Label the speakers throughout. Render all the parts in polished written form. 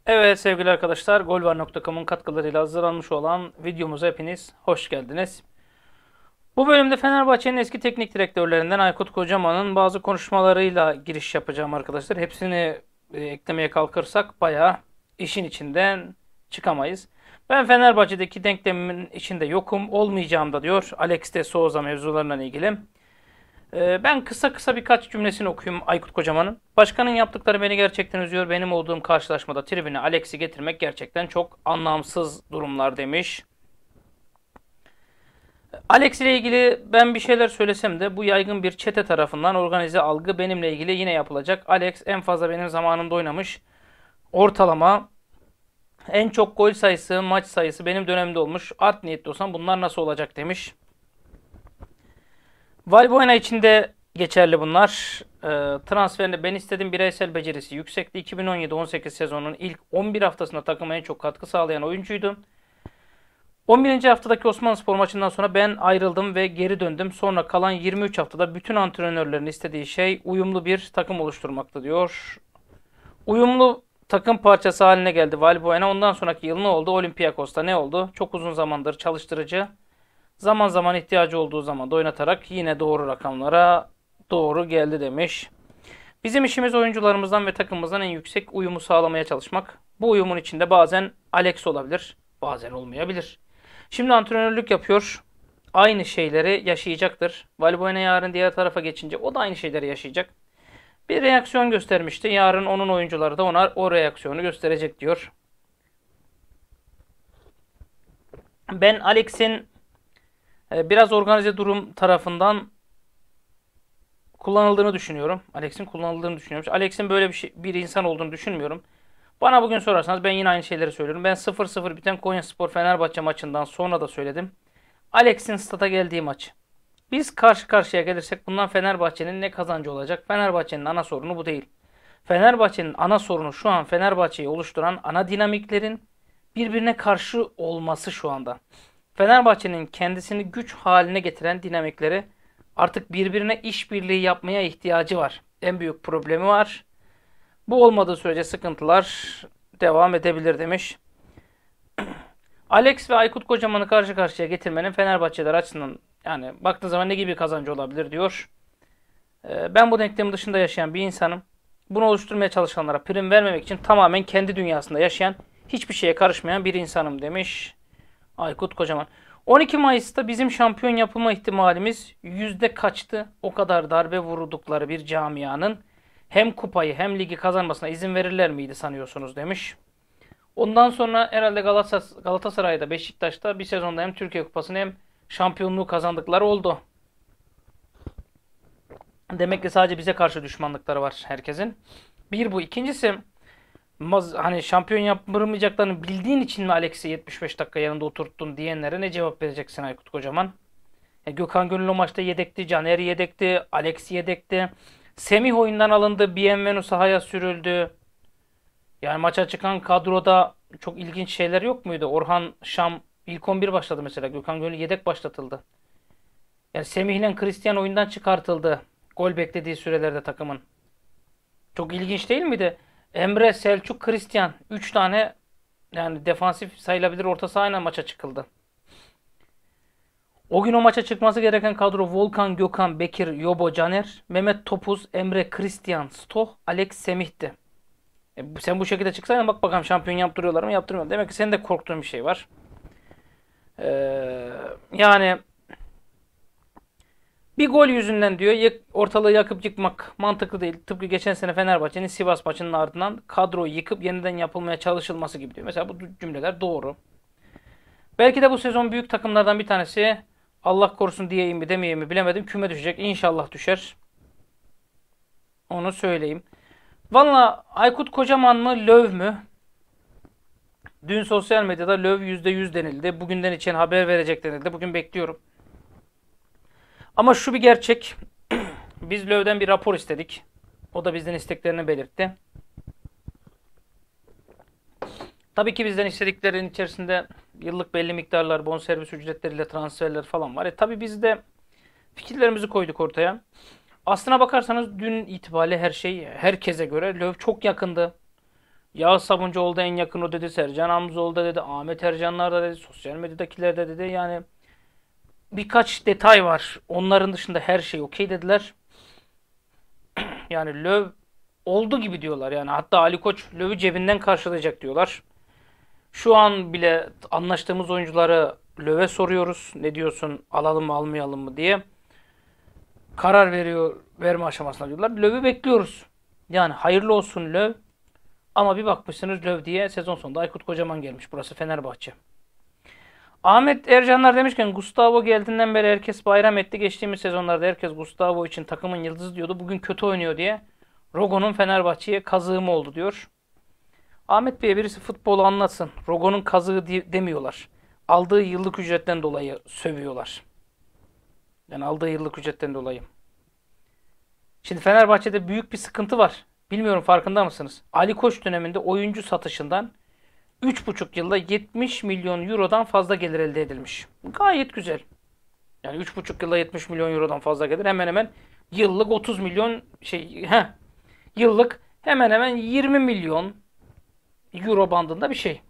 Speaker 1: Evet sevgili arkadaşlar, golvar.com'un katkılarıyla hazırlanmış olan videomuza hepiniz hoş geldiniz. Bu bölümde Fenerbahçe'nin eski teknik direktörlerinden Aykut Kocaman'ın bazı konuşmalarıyla giriş yapacağım arkadaşlar. Hepsini eklemeye kalkırsak bayağı işin içinden çıkamayız. Ben Fenerbahçe'deki denklemin içinde yokum, olmayacağım da diyor Alex de Souza mevzularından ilgili. Ben kısa kısa birkaç cümlesini okuyayım Aykut Kocaman'ın. Başkanın yaptıkları beni gerçekten üzüyor. Benim olduğum karşılaşmada tribüne Alex'i getirmek gerçekten çok anlamsız durumlar demiş. Alex ile ilgili ben bir şeyler söylesem de bu yaygın bir çete tarafından organize algı benimle ilgili yine yapılacak. Alex en fazla benim zamanımda oynamış. Ortalama en çok gol sayısı, maç sayısı benim dönemde olmuş. Art niyetli olsam bunlar nasıl olacak demiş. Valbuena için de geçerli bunlar. Transferinde ben istedim bireysel becerisi yüksekti. 2017-18 sezonunun ilk 11 haftasında takıma en çok katkı sağlayan oyuncuydu. 11. haftadaki Osmanlıspor maçından sonra ben ayrıldım ve geri döndüm. Sonra kalan 23 haftada bütün antrenörlerin istediği şey uyumlu bir takım oluşturmaktı diyor. Uyumlu takım parçası haline geldi Valbuena. Ondan sonraki yıl ne oldu? Olympiakos'ta ne oldu? Çok uzun zamandır çalıştırıcı. Zaman zaman ihtiyacı olduğu zaman da oynatarak yine doğru rakamlara doğru geldi demiş. Bizim işimiz oyuncularımızdan ve takımımızdan en yüksek uyumu sağlamaya çalışmak. Bu uyumun içinde bazen Alex olabilir, bazen olmayabilir. Şimdi antrenörlük yapıyor. Aynı şeyleri yaşayacaktır. Valbuena yarın diğer tarafa geçince o da aynı şeyleri yaşayacak. Bir reaksiyon göstermişti. Yarın onun oyuncuları da ona o reaksiyonu gösterecek diyor. Ben Alex'in biraz organize durum tarafından kullanıldığını düşünüyorum. Alex'in kullanıldığını düşünüyorum. Alex'in böyle bir insan olduğunu düşünmüyorum. Bana bugün sorarsanız ben yine aynı şeyleri söylüyorum. Ben 0-0 biten Konyaspor Fenerbahçe maçından sonra da söyledim. Alex'in stada geldiği maç. Biz karşı karşıya gelirsek bundan Fenerbahçe'nin ne kazancı olacak? Fenerbahçe'nin ana sorunu bu değil. Fenerbahçe'nin ana sorunu şu an Fenerbahçe'yi oluşturan ana dinamiklerin birbirine karşı olması şu anda. Fenerbahçe'nin kendisini güç haline getiren dinamikleri artık birbirine işbirliği yapmaya ihtiyacı var. En büyük problemi var. Bu olmadığı sürece sıkıntılar devam edebilir demiş. Alex ve Aykut Kocaman'ı karşı karşıya getirmenin Fenerbahçeler açısından yani baktığın zaman ne gibi kazancı olabilir diyor. Ben bu denklemin dışında yaşayan bir insanım. Bunu oluşturmaya çalışanlara prim vermemek için tamamen kendi dünyasında yaşayan, hiçbir şeye karışmayan bir insanım demiş Aykut Kocaman. 12 Mayıs'ta bizim şampiyon yapılma ihtimalimiz yüzde kaçtı? O kadar darbe vurdukları bir camianın hem kupayı hem ligi kazanmasına izin verirler miydi sanıyorsunuz demiş. Ondan sonra herhalde Galatasaray'da, Beşiktaş'ta bir sezonda hem Türkiye Kupası'nı hem şampiyonluğu kazandıkları oldu. Demek ki sadece bize karşı düşmanlıkları var herkesin. Bir bu. İkincisi hani şampiyon yapmayacaklarını bildiğin için mi Alex'i 75 dakika yanında oturttun diyenlere ne cevap vereceksin Aykut Kocaman? Gökhan Gönül o maçta yedekti, Caner yedekti, Alex yedekti. Semih oyundan alındı, Bienvenu sahaya sürüldü. Yani maça çıkan kadroda çok ilginç şeyler yok muydu? Orhan Şam ilk 11 başladı mesela. Gökhan Gönül yedek başlatıldı. Yani Semih ile Christian oyundan çıkartıldı. Gol beklediği sürelerde takımın. Çok ilginç değil miydi? Emre, Selçuk, Christian. 3 tane yani defansif sayılabilir orta sahayla maça çıkıldı. O gün o maça çıkması gereken kadro Volkan, Gökhan, Bekir, Yobo, Caner, Mehmet Topuz, Emre, Christian, Stoh, Alex, Semih'ti. Sen bu şekilde çıksaydın bak bakalım şampiyon yaptırıyorlar mı yaptırmıyorlar. Demek ki senin de korktuğun bir şey var. Yani bir gol yüzünden diyor ortalığı yakıp yıkmak mantıklı değil. Tıpkı geçen sene Fenerbahçe'nin Sivas maçının ardından kadroyu yıkıp yeniden yapılmaya çalışılması gibi diyor. Mesela bu cümleler doğru. Belki de bu sezon büyük takımlardan bir tanesi Allah korusun diyeyim mi demeyeyim mi bilemedim. Küme düşecek. İnşallah düşer. Onu söyleyeyim. Valla Aykut Kocaman mı Löw mü? Dün sosyal medyada Löw %100 denildi. Bugünden için haber verecek denildi. Bugün bekliyorum. Ama şu bir gerçek. Biz Löw'den bir rapor istedik. O da bizden isteklerini belirtti. Tabii ki bizden istediklerin içerisinde yıllık belli miktarlar, bonservis ücretleriyle transferler falan var. Tabii biz de fikirlerimizi koyduk ortaya. Aslına bakarsanız dün itibariyle her şey herkese göre Löw çok yakındı. Yağız Sabuncuoğlu da en yakın o dedi. Sercan Hamzoğlu da dedi. Ahmet Ercanlar da dedi. Sosyal medyadakiler de dedi. Yani birkaç detay var. Onların dışında her şey okey dediler. Yani Löw oldu gibi diyorlar. Yani hatta Ali Koç Löw'ü cebinden karşılayacak diyorlar. Şu an bile anlaştığımız oyuncuları Löw'e soruyoruz. Ne diyorsun? Alalım mı almayalım mı diye. Karar verme aşamasına diyorlar. Löw'ü bekliyoruz. Yani hayırlı olsun Löw. Ama bir bakmışsınız Löw diye sezon sonunda Aykut Kocaman gelmiş. Burası Fenerbahçe. Ahmet Ercanlar demişken Gustavo geldiğinden beri herkes bayram etti. Geçtiğimiz sezonlarda herkes Gustavo için takımın yıldızı diyordu. Bugün kötü oynuyor diye. Rogo'nun Fenerbahçe'ye kazığı mı oldu diyor. Ahmet Bey'e birisi futbolu anlatsın. Rogo'nun kazığı demiyorlar. Aldığı yıllık ücretten dolayı sövüyorlar. Yani aldığı yıllık ücretten dolayı. Şimdi Fenerbahçe'de büyük bir sıkıntı var. Bilmiyorum farkında mısınız? Ali Koç döneminde oyuncu satışından 3,5 yılda 70 milyon eurodan fazla gelir elde edilmiş. Gayet güzel. Yani 3,5 yılda 70 milyon eurodan fazla gelir. Hemen hemen yıllık 30 milyon yıllık hemen hemen 20 milyon euro bandında bir şey.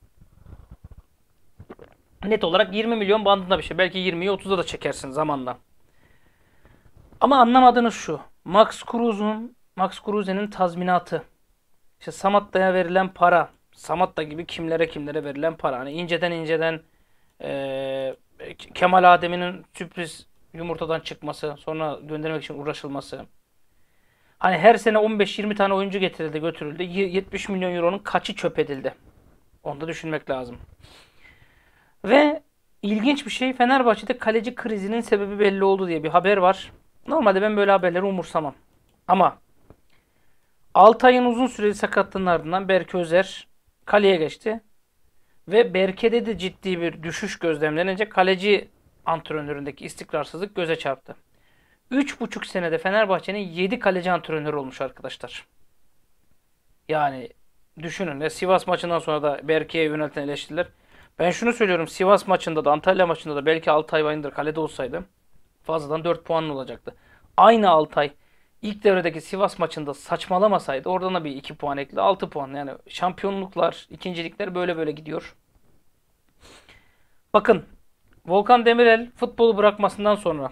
Speaker 1: Net olarak 20 milyon bandında bir şey. Belki 20'yi 30'a da çekersin zamanla. Ama anlamadığınız şu. Max Kruse'nin tazminatı. İşte Samatta'ya verilen para. Samatta gibi kimlere verilen para. Hani inceden eee, Kemal Adem'in sürpriz yumurtadan çıkması. Sonra göndermek için uğraşılması. Hani her sene 15-20 tane oyuncu getirildi götürüldü. 70 milyon euronun kaçı çöp edildi? Onu da düşünmek lazım. Ve ilginç bir şey Fenerbahçe'de kaleci krizinin sebebi belli oldu diye bir haber var. Normalde ben böyle haberleri umursamam. Ama Altay'ın uzun süreli sakatlığının ardından Berke Özer kaleye geçti. Ve Berke'de de ciddi bir düşüş gözlemlenince kaleci antrenöründeki istikrarsızlık göze çarptı. 3,5 senede Fenerbahçe'nin 7 kaleci antrenörü olmuş arkadaşlar. Yani düşünün ya Sivas maçından sonra da Berke'ye yönelten eleştiriler. Ben şunu söylüyorum Sivas maçında da Antalya maçında da belki Altay Bayındır kalede olsaydı fazladan 4 puan olacaktı. Aynı Altay ilk devredeki Sivas maçında saçmalamasaydı oradan da bir 2 puan ekle 6 puan. Yani şampiyonluklar, ikincilikler böyle böyle gidiyor. Bakın Volkan Demirel futbolu bırakmasından sonra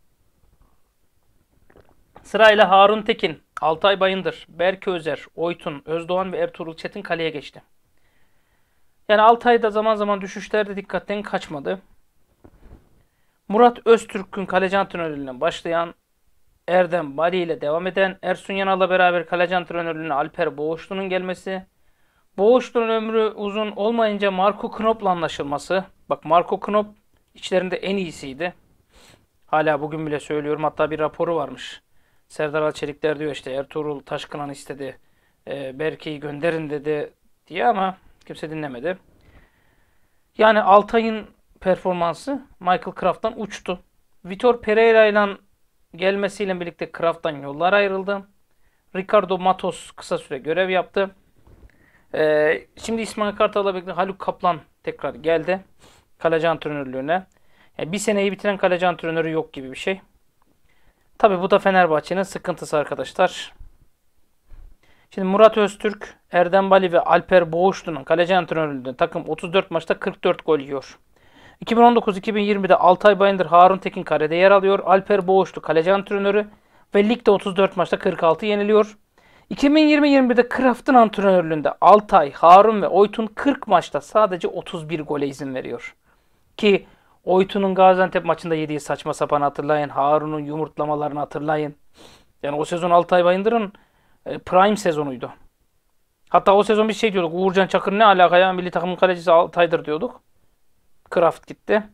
Speaker 1: sırayla Harun Tekin, Altay Bayındır, Berke Özer, Oytun, Özdoğan ve Ertuğrul Çetin kaleye geçti. Yani Altay'da zaman zaman düşüşlerde dikkatten kaçmadı. Murat Öztürk'ün kaleci antrenörlüğüne başlayan Erdem Bali ile devam eden Ersun Yanal'la beraber kaleci antrenörlüğüne Alper Boğuşlu'nun gelmesi. Boğuşlu'nun ömrü uzun olmayınca Marco Knop'la anlaşılması. Bak Marco Knop içlerinde en iyisiydi. Hala bugün bile söylüyorum. Hatta bir raporu varmış. Serdar Alçelikler diyor işte Ertuğrul Taşkıran istedi. Berke'yi gönderin dedi diye ama kimse dinlemedi. Yani Altay'ın performansı Michael Kraft'tan uçtu. Vitor Pereira ile gelmesiyle birlikte Kraft'tan yollar ayrıldı. Ricardo Matos kısa süre görev yaptı. Şimdi İsmail Kartal'la birlikte Haluk Kaplan tekrar geldi. Kaleci antrenörlüğüne. Yani bir seneyi bitiren kaleci antrenörü yok gibi bir şey. Tabi bu da Fenerbahçe'nin sıkıntısı arkadaşlar. Şimdi Murat Öztürk, Erdem Bali ve Alper Boğuşlu'nun kaleci antrenörlüğünde takım 34 maçta 44 gol yiyor. 2019-2020'de Altay Bayındır, Harun Tekin karede yer alıyor. Alper Boğuşlu kaleci antrenörü ve ligde 34 maçta 46 yeniliyor. 2020-21'de Kraft'ın antrenörlüğünde Altay, Harun ve Oytun 40 maçta sadece 31 gole izin veriyor. Ki Oytun'un Gaziantep maçında yediği saçma sapan hatırlayın. Harun'un yumurtlamalarını hatırlayın. Yani o sezon Altay Bayındır'ın prime sezonuydu. Hatta o sezon bir şey diyorduk. Uğurcan Çakır ne alaka ya? Milli takımın kalecisi Altay'dır diyorduk. Kraft gitti.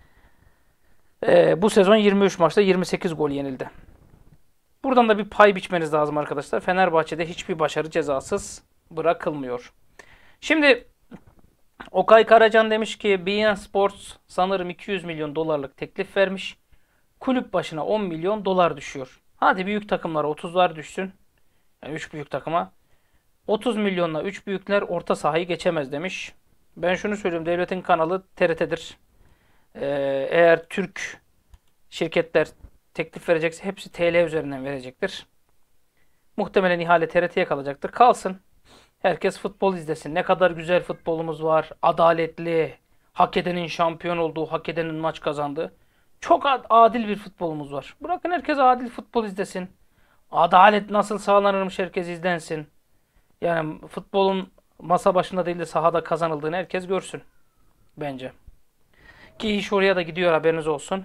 Speaker 1: Bu sezon 23 maçta 28 gol yenildi. Buradan da bir pay biçmeniz lazım arkadaşlar. Fenerbahçe'de hiçbir başarı cezasız bırakılmıyor. Şimdi Okay Karacan demiş ki beIN Sports sanırım 200 milyon dolarlık teklif vermiş. Kulüp başına 10 milyon dolar düşüyor. Hadi büyük takımlara 30'lar düşsün. Yani 3 büyük takıma. 30 milyonla 3 büyükler orta sahayı geçemez demiş. Ben şunu söyleyeyim. Devletin kanalı TRT'dir. Eğer Türk şirketler teklif verecekse hepsi TL üzerinden verecektir. Muhtemelen ihale TRT'ye kalacaktır. Kalsın. Herkes futbol izlesin. Ne kadar güzel futbolumuz var. Adaletli, hak edenin şampiyon olduğu, hak edenin maç kazandığı. Çok adil bir futbolumuz var. Bırakın herkes adil futbol izlesin. Adalet nasıl sağlanırmış herkes izlensin. Yani futbolun masa başında değil de sahada kazanıldığını herkes görsün. Bence. Ki iş oraya da gidiyor, haberiniz olsun.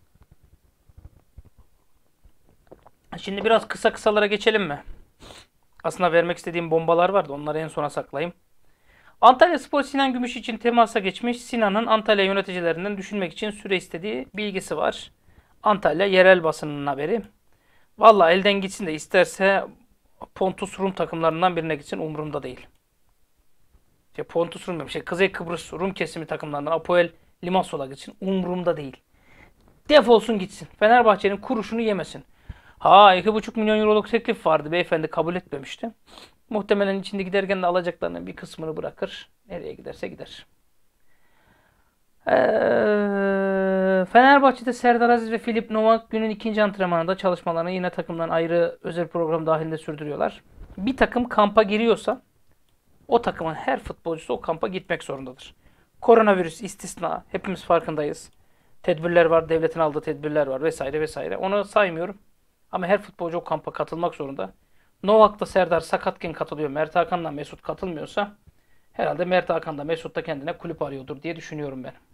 Speaker 1: Şimdi biraz kısa kısalara geçelim mi? Aslında vermek istediğim bombalar vardı. Onları en sona saklayayım. Antalyaspor Sinan Gümüş için temasa geçmiş. Sinan'ın Antalya yöneticilerinden düşünmek için süre istediği bilgisi var. Antalya yerel basının haberi. Valla elden gitsin de isterse Pontus Rum takımlarından birine gitsin, umurumda değil. Pontus Rum demiş. Kuzey Kıbrıs Rum kesimi takımlarından Apoel Limassol'a gitsin, umurumda değil. Defolsun gitsin. Fenerbahçe'nin kuruşunu yemesin. Ha, 2,5 milyon euroluk teklif vardı. Beyefendi kabul etmemişti. Muhtemelen içinde giderken de alacaklarının bir kısmını bırakır. Nereye giderse gider. Fenerbahçe'de Serdar Aziz ve Filip Novak günün ikinci antrenmanında çalışmalarını yine takımdan ayrı özel program dahilinde sürdürüyorlar. Bir takım kampa giriyorsa o takımın her futbolcusu o kampa gitmek zorundadır. Koronavirüs istisna. Hepimiz farkındayız. Tedbirler var. Devletin aldığı tedbirler var vesaire vesaire. Onu saymıyorum. Ama her futbolcu o kampa katılmak zorunda. Novak da Serdar sakatken katılıyor. Mert Hakan'la Mesut katılmıyorsa herhalde Mert Hakan da Mesut da kendine kulüp arıyordur diye düşünüyorum ben.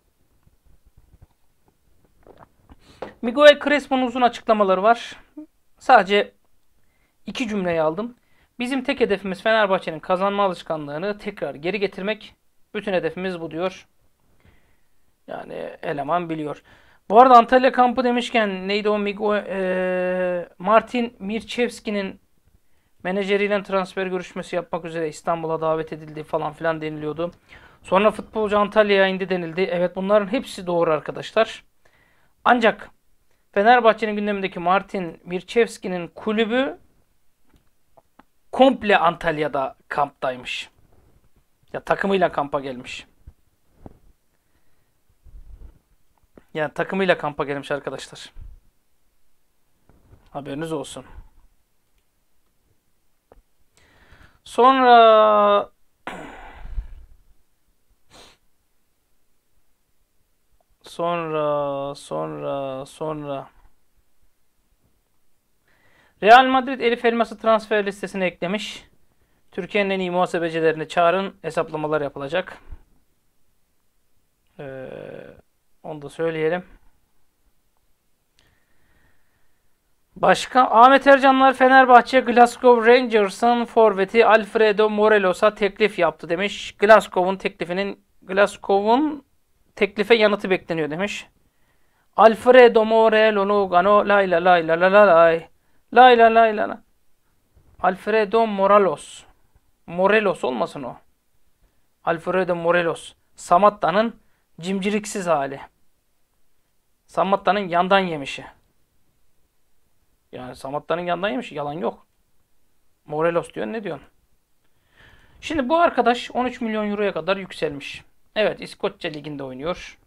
Speaker 1: Miguel Crespo'nun uzun açıklamaları var. Sadece 2 cümleyi aldım. Bizim tek hedefimiz Fenerbahçe'nin kazanma alışkanlığını tekrar geri getirmek. Bütün hedefimiz bu diyor. Yani eleman biliyor. Bu arada Antalya kampı demişken neydi o Martin Mirçevski'nin menajeriyle transfer görüşmesi yapmak üzere İstanbul'a davet edildi falan filan deniliyordu. Sonra futbolcu Antalya'ya indi denildi. Evet, bunların hepsi doğru arkadaşlar. Ancak Fenerbahçe'nin gündemindeki Martin Mirçevski'nin kulübü komple Antalya'da kamptaymış. Ya takımıyla kampa gelmiş. Yani takımıyla kampa gelmiş arkadaşlar. Haberiniz olsun. Sonra Real Madrid Elif Elmas'ı transfer listesine eklemiş. Türkiye'nin en iyi muhasebecilerini çağırın. Hesaplamalar yapılacak. Onu da söyleyelim. Başka Ahmet Ercanlar Fenerbahçe Glasgow Rangers'ın forveti Alfredo Morelos'a teklif yaptı demiş. Glasgow'un teklife yanıtı bekleniyor demiş. Alfredo Morelos gano lay la lay la la la lay. Lay la lay la la. Alfredo Morelos. Morelos olmasın o. Alfredo Morelos. Samatta'nın cimciriksiz hali. Samatta'nın yandan yemişi. Yani Samatta'nın yandan yemişi. Yalan yok. Morelos diyor, ne diyorsun? Şimdi bu arkadaş 13 milyon euroya kadar yükselmiş. Evet, İskoçya Ligi'nde oynuyor.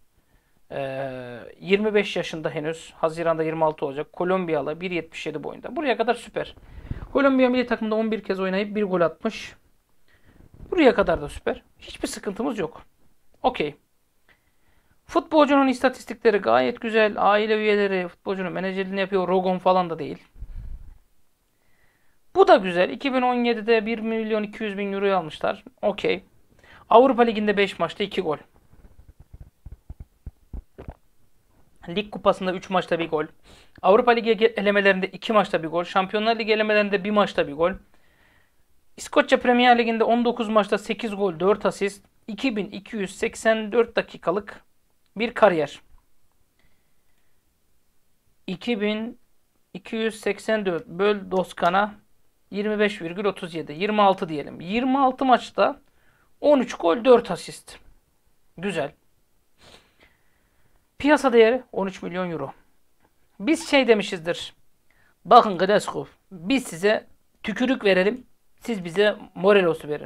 Speaker 1: 25 yaşında henüz. Haziran'da 26 olacak. Kolombiyalı, 1.77 boyunda. Buraya kadar süper. Kolombiya milli takımda 11 kez oynayıp 1 gol atmış. Buraya kadar da süper. Hiçbir sıkıntımız yok. Okey. Futbolcunun istatistikleri gayet güzel. Aile üyeleri futbolcunun menajerliğini yapıyor. Rogon falan da değil. Bu da güzel. 2017'de 1 milyon 200 bin euroyu almışlar. Okey. Avrupa Ligi'nde 5 maçta 2 gol. Lig kupasında 3 maçta 1 gol. Avrupa Ligi elemelerinde 2 maçta 1 gol. Şampiyonlar Ligi elemelerinde 1 maçta 1 gol. İskoçya Premier Ligi'nde 19 maçta 8 gol 4 asist. 2284 dakikalık bir kariyer. 2284 böl Doskan'a 25,37 26 diyelim. 26 maçta 13 gol 4 asist. Güzel. Piyasa değeri 13 milyon euro. Biz şey demişizdir. Bakın Glasgow, biz size tükürük verelim. Siz bize Morelos'u verin.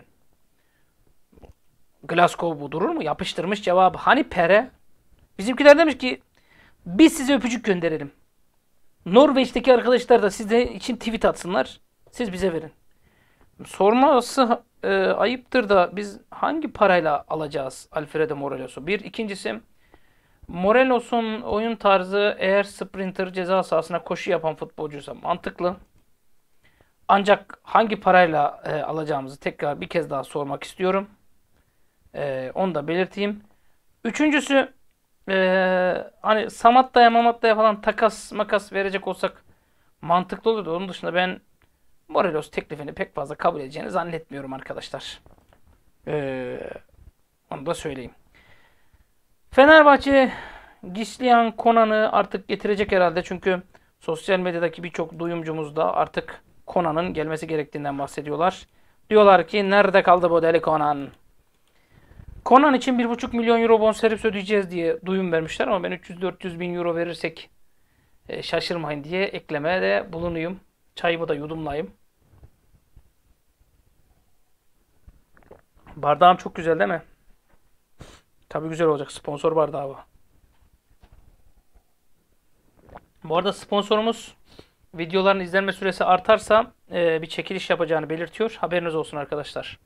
Speaker 1: Glasgow bu durur mu? Yapıştırmış cevabı. Hani pere? Bizimkiler demiş ki biz size öpücük gönderelim. Norveç'teki arkadaşlar da sizin için tweet atsınlar. Siz bize verin. Sorması ayıptır da biz hangi parayla alacağız Alfredo Morelos'u? Bir. İkincisi, Morelos'un oyun tarzı eğer sprinter ceza sahasına koşu yapan futbolcuysa mantıklı. Ancak hangi parayla alacağımızı tekrar bir kez daha sormak istiyorum. Onu da belirteyim. Üçüncüsü, hani Samatta'ya Mamatta'ya falan takas makas verecek olsak mantıklı olurdu. Onun dışında ben Morelos teklifini pek fazla kabul edeceğini zannetmiyorum arkadaşlar. Ee, Onu da söyleyeyim. Fenerbahçe Gislihan Konan'ı artık getirecek herhalde. Çünkü sosyal medyadaki birçok duyumcumuz da artık Konan'ın gelmesi gerektiğinden bahsediyorlar. Diyorlar ki nerede kaldı bu deli Konan? Konan için 1,5 milyon euro bonservis ödeyeceğiz diye duyum vermişler ama ben 300-400 bin euro verirsek şaşırmayın diye eklemede bulunuyum. Çayımı da yudumlayayım. Bardağım çok güzel değil mi? Tabii güzel olacak. Sponsor bardağı bu. Bu arada sponsorumuz videoların izlenme süresi artarsa bir çekiliş yapacağını belirtiyor. Haberiniz olsun arkadaşlar.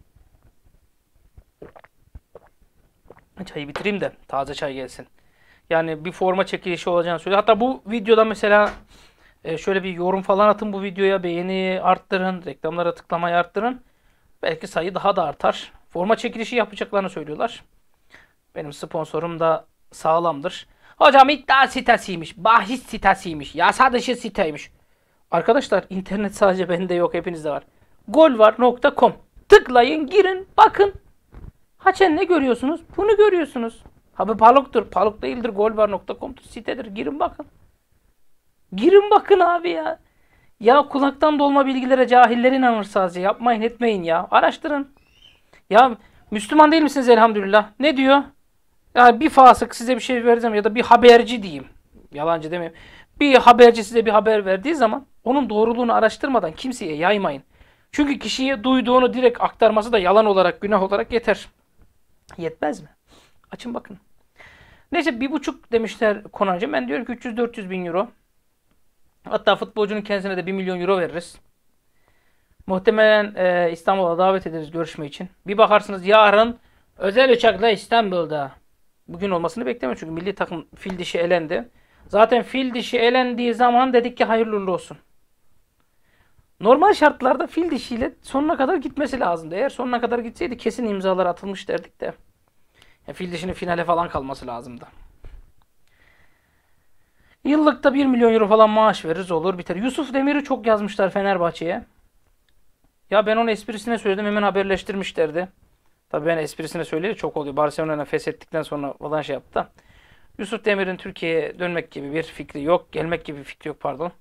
Speaker 1: Çayı bitireyim de taze çay gelsin. Yani bir forma çekilişi olacağını söylüyor. Hatta bu videoda mesela şöyle bir yorum falan atın bu videoya. Beğeni arttırın. Reklamlara tıklamayı arttırın. Belki sayı daha da artar. Forma çekilişi yapacaklarını söylüyorlar. Benim sponsorum da sağlamdır. Hocam iddia sitesiymiş. Bahis sitesiymiş. Yasa dışı siteymiş. Arkadaşlar internet sadece bende yok. Hepinizde var. Golvar.com. Tıklayın, girin, bakın. Haçen ne görüyorsunuz? Bunu görüyorsunuz. Abi paluktur. Paluk değildir. Golvar.com'dur. Sitedir. Girin bakın. Girin bakın abi ya. Ya kulaktan dolma bilgilere cahiller inanır sadece. Yapmayın etmeyin ya. Araştırın. Ya Müslüman değil misiniz elhamdülillah? Ne diyor? Yani bir fasık size bir şey vereceğim ya da bir haberci diyeyim. Yalancı demeyeyim. Bir haberci size bir haber verdiği zaman onun doğruluğunu araştırmadan kimseye yaymayın. Çünkü kişiye duyduğunu direkt aktarması da yalan olarak, günah olarak yeter. Yetmez mi? Açın bakın. Neyse 1,5 demişler Konan'cığım. Ben diyorum ki 300-400 bin euro. Hatta futbolcunun kendisine de 1 milyon euro veririz. Muhtemelen İstanbul'a davet ederiz görüşme için. Bir bakarsınız yarın özel uçakla İstanbul'da. Bugün olmasını beklemiyorum çünkü milli takım fil dişi elendi. Zaten fil dişi elendiği zaman dedik ki hayırlı uğurlu olsun. Normal şartlarda fil dişiyle sonuna kadar gitmesi lazımdı. Eğer sonuna kadar gitseydi kesin imzalar atılmış derdik de. Ya fil dişinin finale falan kalması lazımdı. Yıllıkta 1 milyon euro falan maaş veririz olur biter. Yusuf Demir'i çok yazmışlar Fenerbahçe'ye. Ya ben onu esprisine söyledim hemen haberleştirmişlerdi. Tabii ben esprisine söyleyeli çok oluyor. Barcelona'ya feshettikten sonra falan şey yaptı da. Yusuf Demir'in Türkiye'ye dönmek gibi bir fikri yok. Gelmek gibi bir fikri yok pardon.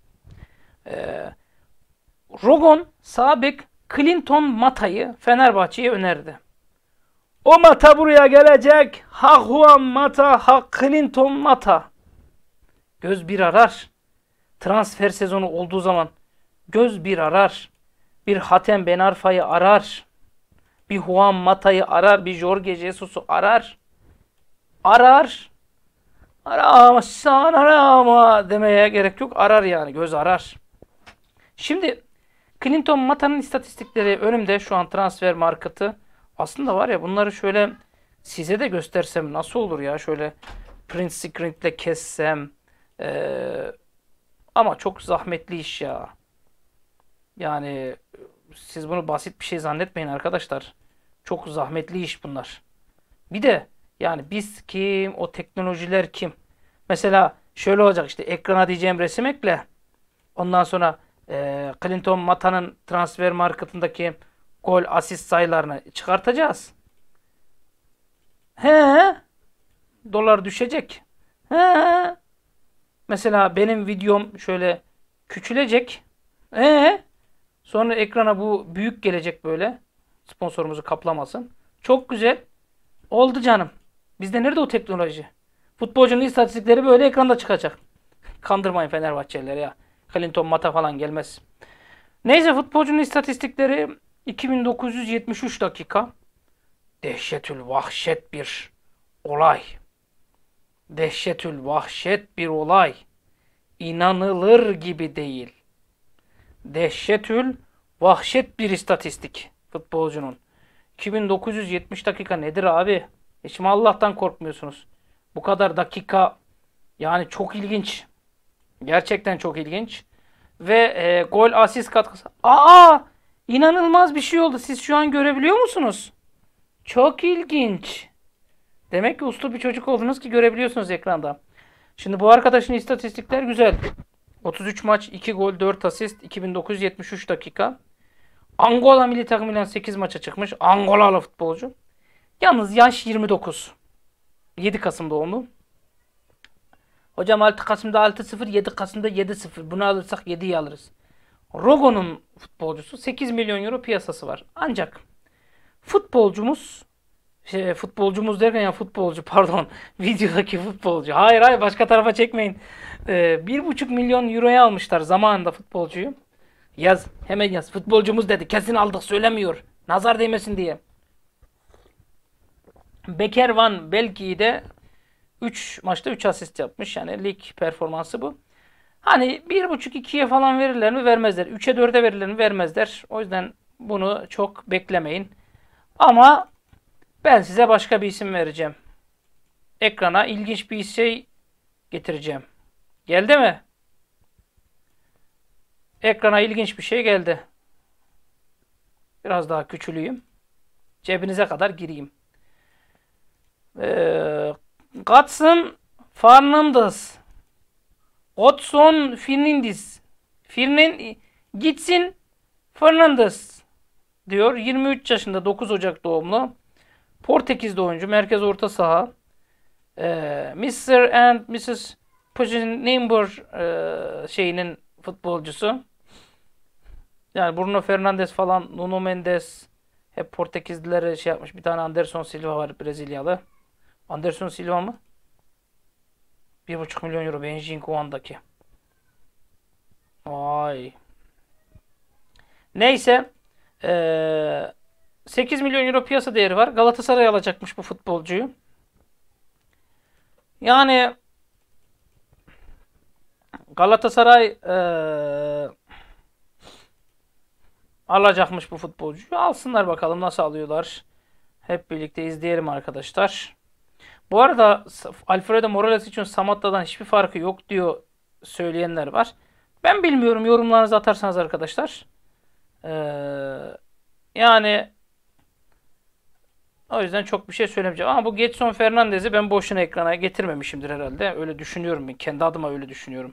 Speaker 1: Rogon Sabek Clinton Mata'yı Fenerbahçe'ye önerdi. O Mata buraya gelecek. Ha Juan Mata, ha Clinton Mata. Göz bir arar. Transfer sezonu olduğu zaman göz bir arar. Bir Hatem Ben Arfa'yı arar. Bir Juan Mata'yı arar. Bir Jorge Jesus'u arar. Arar. Aramazsan arama demeye gerek yok. Arar yani. Göz arar. Şimdi Clinton Mata'nın istatistikleri önümde şu an transfer marketi. Aslında var ya bunları şöyle size de göstersem nasıl olur ya? Şöyle print screen'le kessem. Ama çok zahmetli iş ya. Yani siz bunu basit bir şey zannetmeyin arkadaşlar. Çok zahmetli iş bunlar. Bir de yani biz kim, o teknolojiler kim? Mesela şöyle olacak işte ekrana diyeceğim resim ekle. Ondan sonra Clinton Mata'nın transfer marketindeki gol asist sayılarını çıkartacağız. He, dolar düşecek. He. Mesela benim videom şöyle küçülecek. Sonra ekrana bu büyük gelecek böyle. Sponsorumuzu kaplamasın. Çok güzel. Oldu canım. Bizde nerede o teknoloji? Futbolcunun istatistikleri böyle ekranda çıkacak. Kandırmayın Fenerbahçelileri ya. Clinton Mata falan gelmez. Neyse futbolcunun istatistikleri 2973 dakika. Dehşetül vahşet bir olay. Dehşetül vahşet bir olay. İnanılır gibi değil. Dehşetül vahşet bir istatistik futbolcunun. 2970 dakika nedir abi? Hiç mi Allah'tan korkmuyorsunuz? Bu kadar dakika yani çok ilginç. Gerçekten çok ilginç. Ve gol asist katkısı. Aa! İnanılmaz bir şey oldu. Siz şu an görebiliyor musunuz? Çok ilginç. Demek ki uslu bir çocuk oldunuz ki görebiliyorsunuz ekranda. Şimdi bu arkadaşın istatistikler güzel. 33 maç, 2 gol, 4 asist, 2973 dakika. Angola milli takımıyla 8 maça çıkmış. Angolalı futbolcu. Yalnız yaş 29. 7 Kasım doğumlu. Hocam 6 Kasım'da 6-0, 7 Kasım'da 7-0. Bunu alırsak 7'yi alırız. Rogo'nun futbolcusu 8 milyon euro piyasası var. Ancak futbolcumuz futbolcumuz derken ya futbolcu pardon videodaki futbolcu. Hayır başka tarafa çekmeyin. 1,5 milyon euroya almışlar zamanında futbolcuyu. Yaz hemen yaz. Futbolcumuz dedi. Kesin aldık söylemiyor. Nazar değmesin diye. Beker Van Belki'de 3 maçta 3 asist yapmış. Yani lig performansı bu. Hani 1,5-2'ye falan verirler mi? Vermezler. 3'e 4'e verirler mi? Vermezler. O yüzden bunu çok beklemeyin. Ama ben size başka bir isim vereceğim. Ekrana ilginç bir şey getireceğim. Geldi mi? Ekrana ilginç bir şey geldi. Biraz daha küçüleyim. Cebinize kadar gireyim. Godson Fernandes. Odson Fernandes. Gitsin Fernandes diyor. 23 yaşında 9 Ocak doğumlu. Portekizli oyuncu. Merkez orta saha. Mr. and Mrs. Puigdemont şeyinin futbolcusu. Yani Bruno Fernandes falan, Nuno Mendes hep Portekizlileri şey yapmış. Bir tane Anderson Silva var Brezilyalı. Anderson Silva mı? 1,5 milyon euro Benjin Kuan'daki. Vay. Neyse. 8 milyon euro piyasa değeri var. Galatasaray alacakmış bu futbolcuyu. Yani Galatasaray alacakmış bu futbolcuyu. Alsınlar bakalım nasıl alıyorlar. Hep birlikte izleyelim arkadaşlar. Bu arada Alfredo Morales için Samatta'dan hiçbir farkı yok diyor söyleyenler var. Ben bilmiyorum. Yorumlarınızı atarsanız arkadaşlar. Yani o yüzden çok bir şey söylemeyeceğim. Ama bu Gedson Fernandez'i ben boşuna ekrana getirmemişimdir herhalde. Öyle düşünüyorum ben. Kendi adıma öyle düşünüyorum.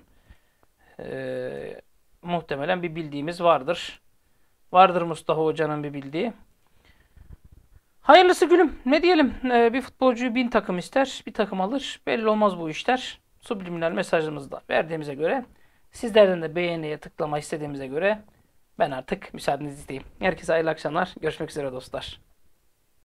Speaker 1: Muhtemelen bir bildiğimiz vardır. Vardır Mustafa Hoca'nın bir bildiği. Hayırlısı gülüm. Ne diyelim? Bir futbolcuyu 1000 takım ister. Bir takım alır. Belli olmaz bu işler. Subliminal mesajımızı da verdiğimize göre, sizlerden de beğeniye tıklama istediğimize göre ben artık müsaadenizi isteyeyim. Herkese hayırlı akşamlar. Görüşmek üzere dostlar.